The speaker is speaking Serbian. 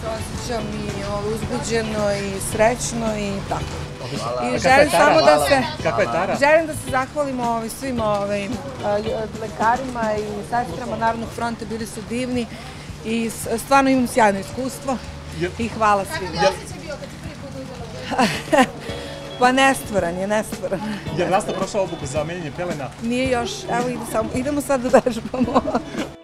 osjećam i uzbuđeno i srećno i tako. I želim samo da se... Kakva je Tara? Želim da se zahvalim svim lekarima i sestrama Narodnog fronta, bili su divni i stvarno imam sjajno iskustvo i hvala svima. Kako je osjećaj bio kad si prvi put uzela? Pa nestvoran je, nestvoran. Je li Rasta prošao obuku za menjanje pelena? Nije još, evo idemo sad da vežbamo.